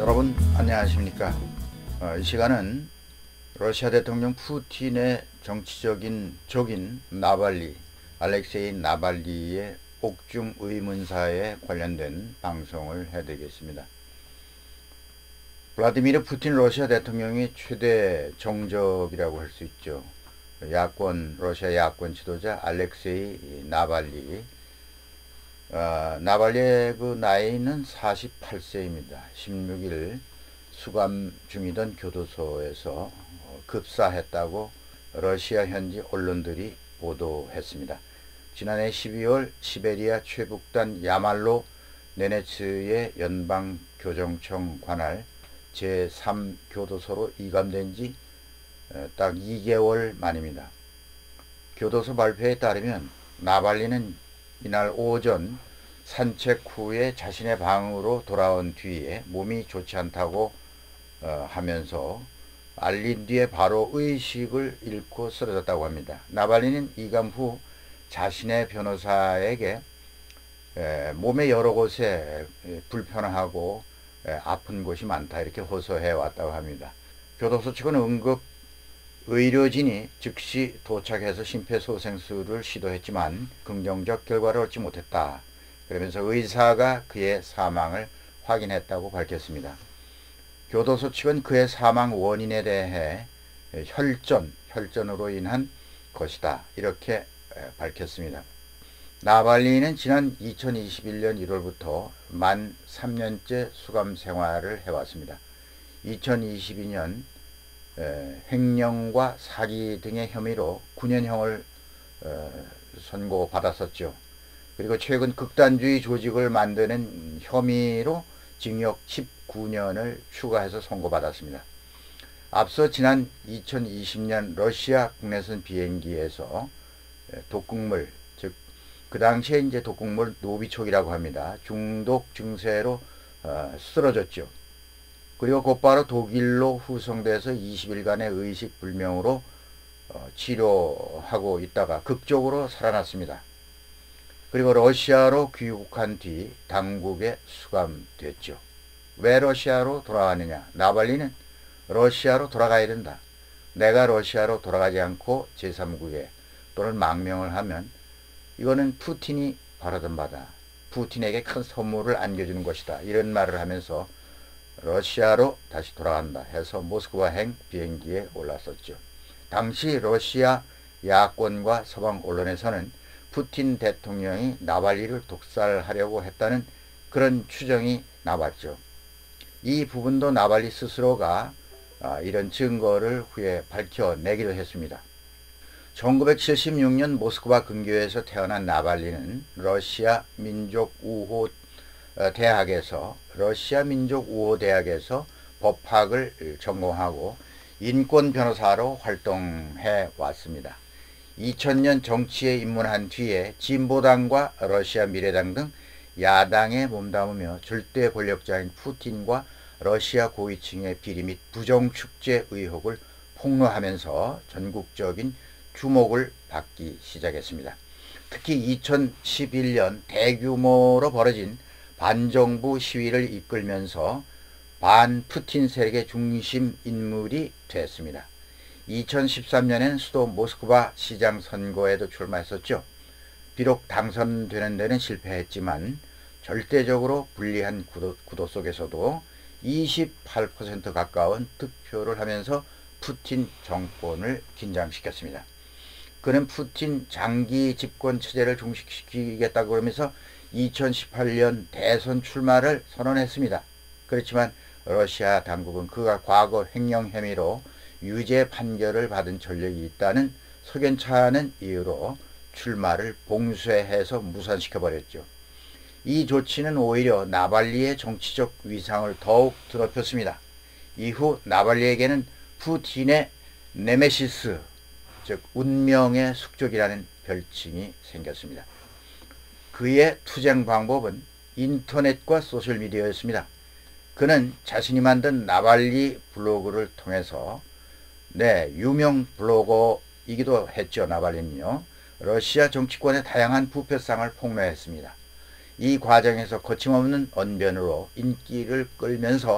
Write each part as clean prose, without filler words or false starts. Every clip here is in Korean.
여러분 안녕하십니까. 이 시간은 러시아 대통령 푸틴의 정치적인 적인 나발리, 알렉세이 나발리의 옥중 의문사에 관련된 방송을 해드리겠습니다. 블라디미르 푸틴 러시아 대통령이 최대 정적이라고 할 수 있죠. 러시아 야권 지도자 알렉세이 나발리. 나발리의 그 나이는 48세입니다. 16일 수감 중이던 교도소에서 급사했다고 러시아 현지 언론들이 보도했습니다. 지난해 12월 시베리아 최북단 야말로 네네츠의 연방교정청 관할 제3교도소로 이감된 지 딱 2개월 만입니다. 교도소 발표에 따르면 나발리는 이날 오전 산책 후에 자신의 방으로 돌아온 뒤에 몸이 좋지 않다고 하면서 알린 뒤에 바로 의식을 잃고 쓰러졌다고 합니다. 나발리는 이감 후 자신의 변호사에게 몸의 여러 곳에 불편하고 아픈 곳이 많다 이렇게 호소해 왔다고 합니다. 교도소 측은 응급 의료진이 즉시 도착해서 심폐소생술을 시도했지만 긍정적 결과를 얻지 못했다. 그러면서 의사가 그의 사망을 확인했다고 밝혔습니다. 교도소 측은 그의 사망 원인에 대해 혈전으로 인한 것이다 이렇게 밝혔습니다. 나발리는 지난 2021년 1월부터 만 3년째 수감 생활을 해왔습니다. 2022년 횡령과 사기 등의 혐의로 9년형을 선고받았었죠. 그리고 최근 극단주의 조직을 만드는 혐의로 징역 19년을 추가해서 선고받았습니다. 앞서 지난 2020년 러시아 국내선 비행기에서 독극물, 즉 그 당시에 이제 독극물 노비촉이라고 합니다. 중독 증세로 쓰러졌죠. 그리고 곧바로 독일로 후송돼서 20일간의 의식불명으로 치료하고 있다가 극적으로 살아났습니다. 그리고 러시아로 귀국한 뒤 당국에 수감됐죠. 왜 러시아로 돌아가느냐? 나발리는 러시아로 돌아가야 된다. 내가 러시아로 돌아가지 않고 제3국에 또는 망명을 하면 이거는 푸틴이 바라던 바다. 푸틴에게 큰 선물을 안겨주는 것이다. 이런 말을 하면서 러시아로 다시 돌아간다 해서 모스크바행 비행기에 올랐었죠. 당시 러시아 야권과 서방 언론에서는 푸틴 대통령이 나발리를 독살하려고 했다는 그런 추정이 나왔죠. 이 부분도 나발리 스스로가 이런 증거를 후에 밝혀내기도 했습니다. 1976년 모스크바 근교에서 태어난 나발리는 러시아 민족우호 대학에서 법학을 전공하고 인권 변호사로 활동해 왔습니다. 2000년 정치에 입문한 뒤에 진보당과 러시아 미래당 등 야당에 몸담으며 절대 권력자인 푸틴과 러시아 고위층의 비리 및 부정축제 의혹을 폭로하면서 전국적인 주목을 받기 시작했습니다. 특히 2011년 대규모로 벌어진 반정부 시위를 이끌면서 반푸틴 세력의 중심 인물이 됐습니다. 2013년엔 수도 모스크바 시장 선거에도 출마했었죠. 비록 당선되는 데는 실패했지만 절대적으로 불리한 구도 속에서도 28% 가까운 득표를 하면서 푸틴 정권을 긴장시켰습니다. 그는 푸틴 장기 집권 체제를 종식시키겠다고 그러면서 2018년 대선 출마를 선언했습니다. 그렇지만 러시아 당국은 그가 과거 횡령 혐의로 유죄 판결을 받은 전력이 있다는 석연찮은 이유로 출마를 봉쇄해서 무산시켜버렸죠. 이 조치는 오히려 나발리의 정치적 위상을 더욱 드높였습니다. 이후 나발리에게는 푸틴의 네메시스, 즉 운명의 숙적이라는 별칭이 생겼습니다. 그의 투쟁 방법은 인터넷과 소셜미디어였습니다. 그는 자신이 만든 나발리 블로그를 통해서 유명 블로거이기도 했죠. 나발리는요. 러시아 정치권의 다양한 부패상을 폭로했습니다. 이 과정에서 거침없는 언변으로 인기를 끌면서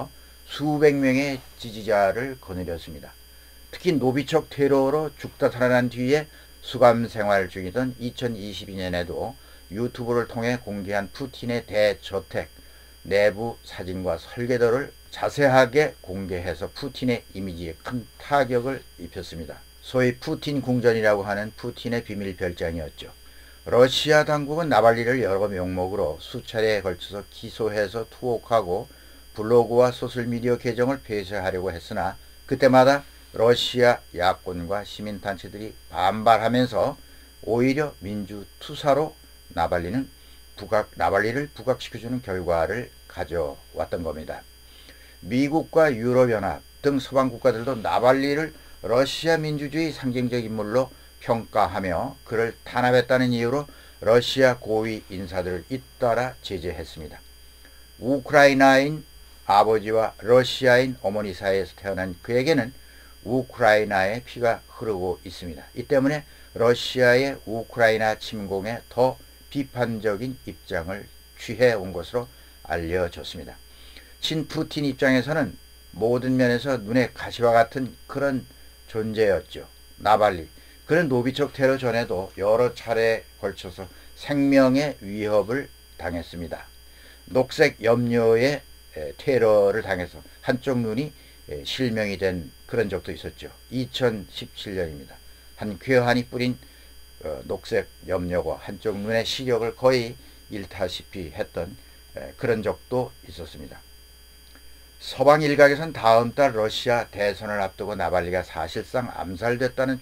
수백 명의 지지자를 거느렸습니다. 특히 노비척 테러로 죽다 살아난 뒤에 수감 생활 중이던 2022년에도 유튜브를 통해 공개한 푸틴의 대저택 내부 사진과 설계도를 자세하게 공개해서 푸틴의 이미지에 큰 타격을 입혔습니다. 소위 푸틴 궁전이라고 하는 푸틴의 비밀 별장이었죠. 러시아 당국은 나발리를 여러 명목으로 수차례에 걸쳐서 기소해서 투옥하고 블로그와 소셜미디어 계정을 폐쇄하려고 했으나 그때마다 러시아 야권과 시민단체들이 반발하면서 오히려 민주투사로 나발리를 부각시켜주는 결과를 가져왔던 겁니다. 미국과 유럽연합 등 서방 국가들도 나발리를 러시아 민주주의 상징적 인물로 평가하며 그를 탄압했다는 이유로 러시아 고위 인사들을 잇따라 제재했습니다. 우크라이나인 아버지와 러시아인 어머니 사이에서 태어난 그에게는 우크라이나의 피가 흐르고 있습니다. 이 때문에 러시아의 우크라이나 침공에 더 비판적인 입장을 취해온 것으로 알려졌습니다. 친푸틴 입장에서는 모든 면에서 눈에 가시와 같은 그런 존재였죠. 나발리. 그는 노비척 테러 전에도 여러 차례에 걸쳐서 생명의 위협을 당했습니다. 녹색 염료의 테러를 당해서 한쪽 눈이 실명이 된 그런 적도 있었죠. 2017년입니다. 한 괴한이 뿌린 녹색 염료가 한쪽 눈의 시력을 거의 잃다시피 했던 그런 적도 있었습니다. 서방 일각에선 다음 달 러시아 대선을 앞두고 나발리가 사실상 암살됐다는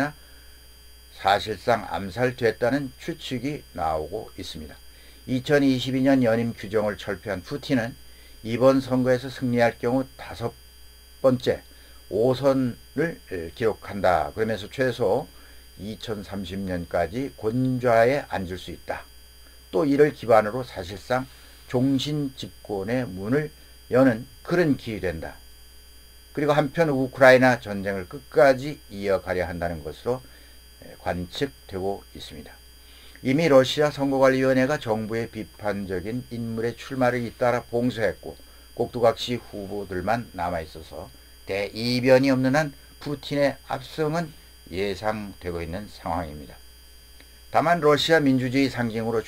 추측이 나오고 있습니다. 2022년 연임 규정을 철폐한 푸틴은 이번 선거에서 승리할 경우 5번째 5선을 기록한다. 그러면서 최소 2030년까지 권좌에 앉을 수 있다. 또 이를 기반으로 사실상 종신 집권의 문을 여는 그런 길이 된다. 그리고 한편 우크라이나 전쟁을 끝까지 이어가려 한다는 것으로 관측되고 있습니다. 이미 러시아 선거관리위원회가 정부의 비판적인 인물의 출마를 잇따라 봉쇄했고 꼭두각시 후보들만 남아있어서 대이변이 없는 한 푸틴의 압승은 예상되고 있는 상황입니다. 다만 러시아 민주주의의 상징으로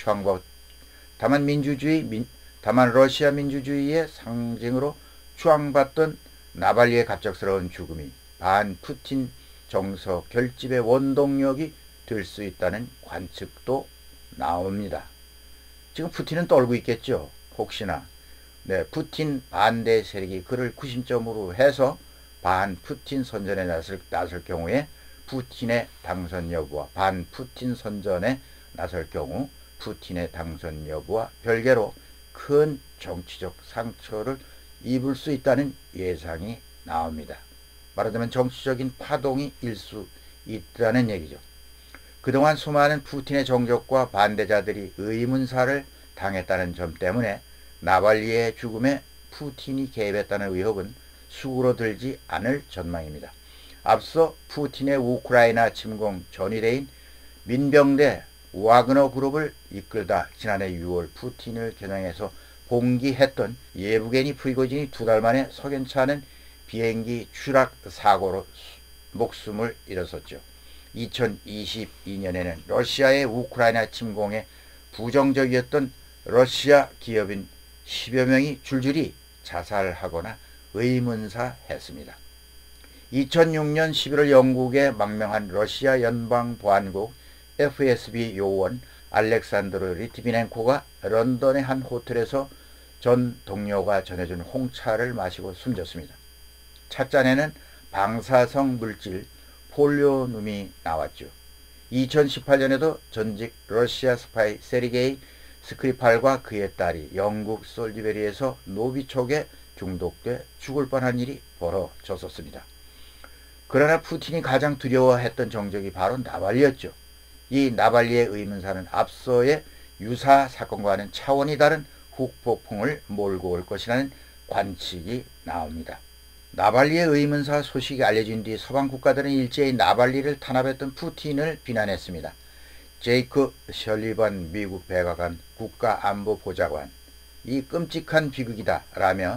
추앙받던 나발리의 갑작스러운 죽음이 반푸틴 정서 결집의 원동력이 될 수 있다는 관측도 나옵니다. 지금 푸틴은 떨고 있겠죠. 혹시나 푸틴 반대 세력이 그를 구심점으로 해서 반푸틴 선전에 나설 경우에 푸틴의 당선 여부와 반푸틴 선전에 나설 경우 푸틴의 당선 여부와 별개로 큰 정치적 상처를 입을 수 있다는 예상이 나옵니다. 말하자면 정치적인 파동이 일 수 있다는 얘기죠. 그동안 수많은 푸틴의 정적과 반대자들이 의문사를 당했다는 점 때문에 나발리의 죽음에 푸틴이 개입했다는 의혹은 수그러들지 않을 전망입니다. 앞서 푸틴의 우크라이나 침공 전위대인 민병대 와그너 그룹을 이끌다 지난해 6월 푸틴을 겨냥해서 봉기했던 예브게니 프리고진이 2달 만에 석연치 않은 비행기 추락 사고로 목숨을 잃었었죠. 2022년에는 러시아의 우크라이나 침공에 부정적이었던 러시아 기업인 10여 명이 줄줄이 자살하거나 의문사했습니다. 2006년 11월 영국에 망명한 러시아 연방보안국 FSB 요원 알렉산드르 리트비넨코가 런던의 한 호텔에서 전 동료가 전해준 홍차를 마시고 숨졌습니다. 찻잔에는 방사성 물질 폴리오눔이 나왔죠. 2018년에도 전직 러시아 스파이 세르게이 스크리팔과 그의 딸이 영국 솔리베리에서 노비촉에 중독돼 죽을 뻔한 일이 벌어졌었습니다. 그러나 푸틴이 가장 두려워했던 정적이 바로 나발리였죠. 이 나발리의 의문사는 앞서의 유사 사건과는 차원이 다른 후폭풍을 몰고 올 것이라는 관측이 나옵니다. 나발리의 의문사 소식이 알려진 뒤 서방 국가들은 일제히 나발리를 탄압했던 푸틴을 비난했습니다. 제이크 셜리번 미국 백악관 국가안보보좌관, 이 끔찍한 비극이다 라며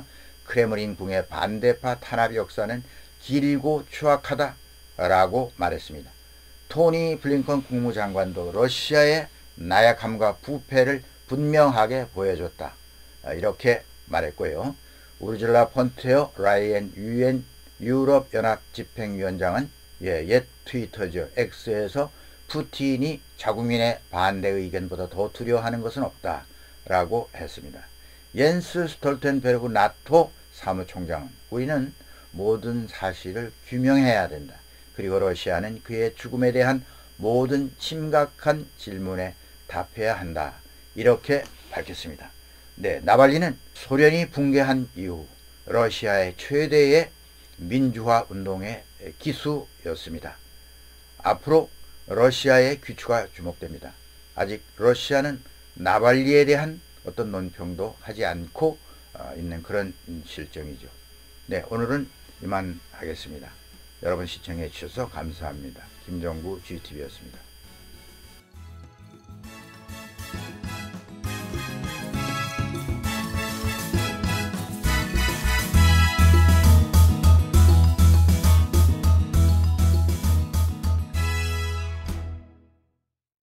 크레므린 궁의 반대파 탄압 역사는 길고 추악하다라고 말했습니다. 토니 블링컨 국무장관도 러시아의 나약함과 부패를 분명하게 보여줬다, 이렇게 말했고요. 우르줄라 폰테어 라이엔 유엔 유럽연합집행위원장은 옛 트위터죠, X에서 푸틴이 자국민의 반대 의견보다 더 두려워하는 것은 없다 라고 했습니다. 옌스 스톨텐베르그 나토 사무총장은 우리는 모든 사실을 규명해야 된다. 그리고 러시아는 그의 죽음에 대한 모든 심각한 질문에 답해야 한다, 이렇게 밝혔습니다. 네, 나발리는 소련이 붕괴한 이후 러시아의 최대의 민주화 운동의 기수였습니다. 앞으로 러시아의 귀추가 주목됩니다. 아직 러시아는 나발리에 대한 어떤 논평도 하지 않고 있는 그런 실정이죠. 네, 오늘은 이만 하겠습니다. 여러분 시청해 주셔서 감사합니다. 김정구 GTV였습니다.